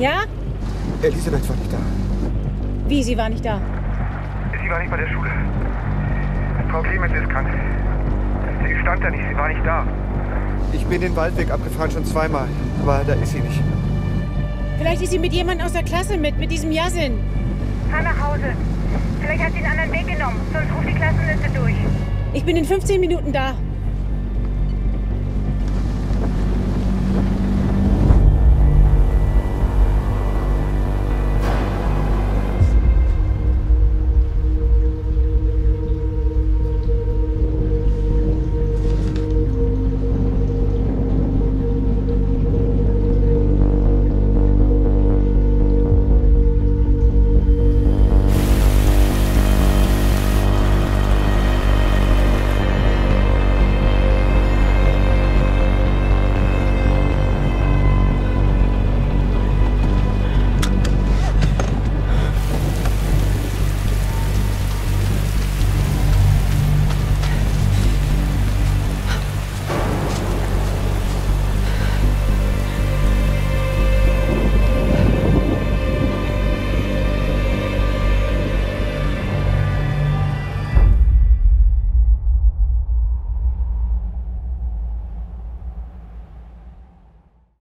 Ja? Elisabeth war nicht da. Wie, sie war nicht da? Sie war nicht bei der Schule. Frau Clemens ist krank. Sie stand da nicht, sie war nicht da. Ich bin den Waldweg abgefahren, schon zweimal. Aber da ist sie nicht. Vielleicht ist sie mit jemandem aus der Klasse mit diesem Yasin. Fahr nach Hause. Vielleicht hat sie einen anderen Weg genommen, sonst ruft die Klassenliste durch. Ich bin in 15 Minuten da.